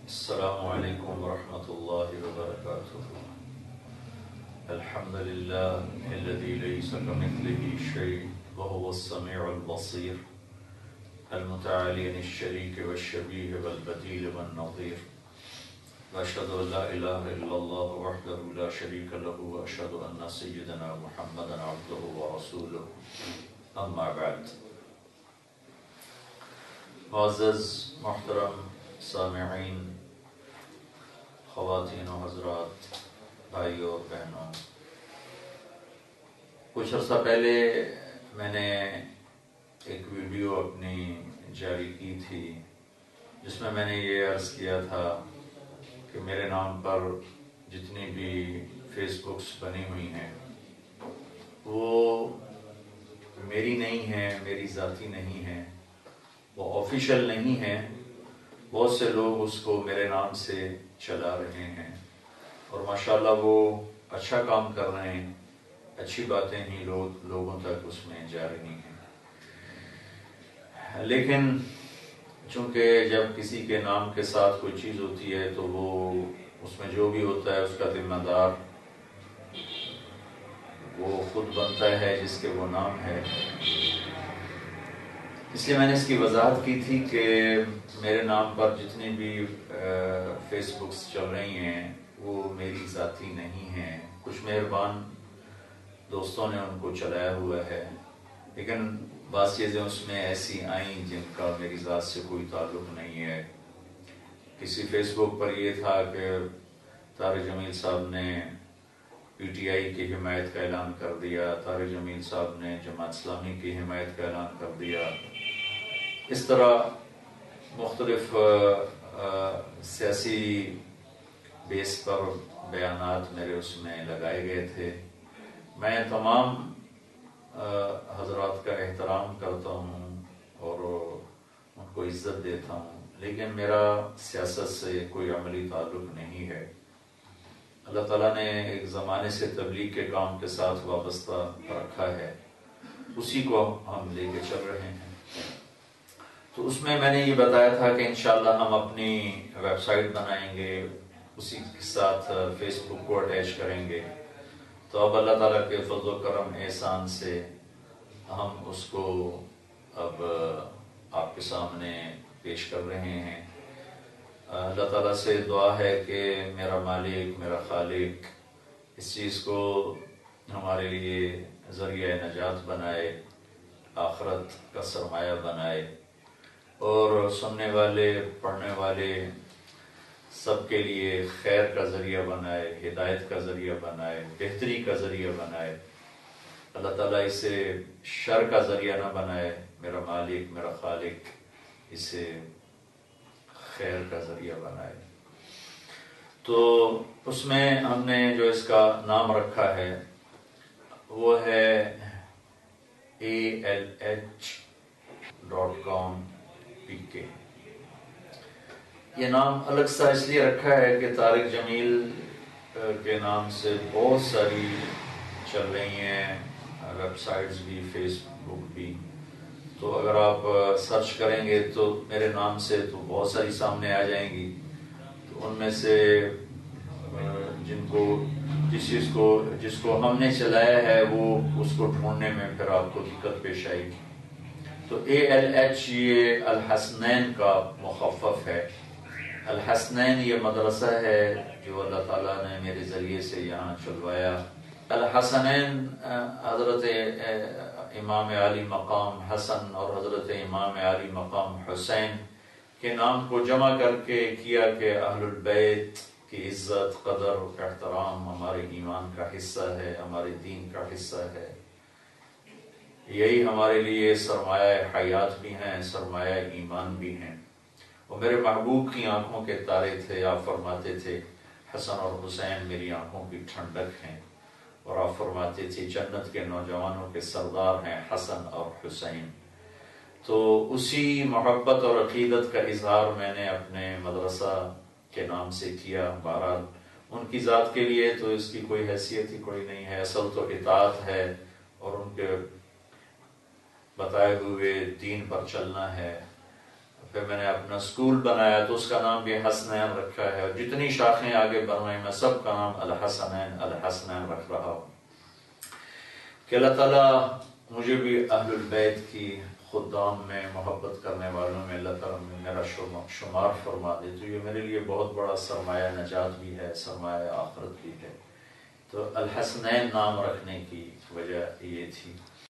السلام عليكم ورحمة الله وبركاته. الحمد لله الذي ليس كمثله شيء وهو السميع البصير المتعالي عن الشريك والشبيه والبديل والنظير، وأشهد أن لا إله إلا الله وحده لا شريك له، وأشهد أن سيدنا محمدا عبده ورسوله. أما بعد، معزز محترم سامعین، خواتین و حضرات، بھائیوں اور بہنوں، کچھ عرصہ پہلے میں نے ایک ویڈیو اپنی جاری کی تھی جس میں نے یہ عرض کیا تھا کہ میرے نام پر جتنی بھی فیس بکس بنی ہوئی ہیں وہ میری نہیں ہیں، میری ذاتی نہیں ہیں، وہ آفیشیل نہیں ہیں۔ بہت سے لوگ اس کو میرے نام سے چلا رہے ہیں اور ماشاءاللہ وہ اچھا کام کر رہے ہیں، اچھی باتیں ہی لوگوں تک اس میں جا رہی ہیں۔ لیکن چونکہ جب کسی کے نام کے ساتھ کوئی چیز ہوتی ہے تو وہ اس میں جو بھی ہوتا ہے اس کا ذمہ دار وہ خود بنتا ہے جس کے وہ نام ہے۔ اس لیے میں نے اس کی وضاحت کی تھی کہ میرے نام پر جتنی بھی فیس بکس چل رہی ہیں وہ میری ذاتی نہیں ہیں، کچھ مہربان دوستوں نے ان کو چلایا ہوا ہے، لیکن بعض چیزیں اس میں ایسی آئیں جن کا میری ذات سے کوئی تعلق نہیں ہے۔ کسی فیس بک پر یہ تھا کہ طارق جمیل صاحب نے پی ٹی آئی کی حمایت کا اعلان کر دیا، طارق جمیل صاحب نے جماعت اسلامی کی حمایت کا اعلان کر دیا۔ اس طرح مختلف سیاسی بیس پر بیانات میرے اس میں لگائے گئے تھے۔ میں تمام حضرات کا احترام کرتا ہوں اور ان کو عزت دیتا ہوں، لیکن میرا سیاست سے کوئی عملی تعلق نہیں ہے۔ اللہ تعالیٰ نے ایک زمانے سے تبلیغ کے کام کے ساتھ وابستہ رکھا ہے، اسی کو ہم لے کے چل رہے ہیں۔ تو اس میں نے یہ بتایا تھا کہ انشاءاللہ ہم اپنی ویب سائٹ بنائیں گے، اسی کے ساتھ فیس بک کو اٹیچ کریں گے۔ تو اب اللہ تعالیٰ کے فضل و کرم احسان سے ہم اس کو اب آپ کے سامنے پیش کر رہے ہیں۔ اللہ تعالیٰ سے دعا ہے کہ میرا مالک، میرا خالق اس چیز کو ہمارے لیے ذریعہ نجات بنائے، آخرت کا سرمایہ بنائے، اور سننے والے، پڑھنے والے سب کے لیے خیر کا ذریعہ بنائے، ہدایت کا ذریعہ بنائے، بہتری کا ذریعہ بنائے۔ اللہ تعالیٰ اسے شر کا ذریعہ نہ بنائے، میرا مالک، میرا خالق اسے خیر کا ذریعہ بنائے۔ تو اس میں ہم نے جو اس کا نام رکھا ہے وہ ہے ALH.com PK۔ یہ نام الگ سا اس لیے رکھا ہے کہ طارق جمیل کے نام سے بہت ساری چل رہی ہیں ویب سائٹس بھی، فیس بک بھی۔ تو اگر آپ سرچ کریں گے تو میرے نام سے تو بہت ساری سامنے آ جائیں گی، تو ان میں سے جس کو ہم نے چلایا ہے وہ اس کو ڈھونڈنے میں پھر آپ کو دقت پیش آئے گی۔ تو ALH یہ الحسنین کا مخفف ہے۔ الحسنین یہ مدرسہ ہے جو اللہ تعالیٰ نے میرے ذریعے سے یہاں چلوایا۔ الحسنین حضرت امام عالی مقام حسن اور حضرت امام عالی مقام حسین کے نام کو جمع کر کے کیا کہ اہل البیت کی عزت، قدر، احترام ہمارے ایمان کا حصہ ہے، ہمارے دین کا حصہ ہے۔ یہی ہمارے لیے سرمایہ حیات بھی ہیں، سرمایہ ایمان بھی ہیں۔ وہ میرے محبوب کی آنکھوں کے تارے تھے۔ آپ فرماتے تھے حسن اور حسین میری آنکھوں کی ٹھنڈک ہیں، اور آپ فرماتے تھے جنت کے نوجوانوں کے سردار ہیں حسن اور حسین۔ تو اسی محبت اور عقیدت کا اظہار میں نے اپنے مدرسہ کے نام سے کیا۔ بہرحال ان کی ذات کے لیے تو اس کی کوئی حیثیت ہی کوئی نہیں ہے، اصل تو اطاعت ہے اور ان کے بتائے ہوئے دین پر چلنا ہے۔ پھر میں نے اپنا سکول بنایا تو اس کا نام بھی حسنین رکھا ہے، اور جتنی شاخیں آگے بڑھائیں میں سب کا نام الحسنین الحسنین رکھ رہا ہوں کہ اللہ تعالیٰ مجھے بھی اہل البیت کی خدام میں، محبت کرنے والوں میں اللہ تعالیٰ میں میرا شمار فرما دے، تو یہ میرے لیے بہت بڑا سرمایہ نجات بھی ہے، سرمایہ آخرت بھی ہے۔ تو الحسنین نام رکھنے کی وجہ یہ تھی۔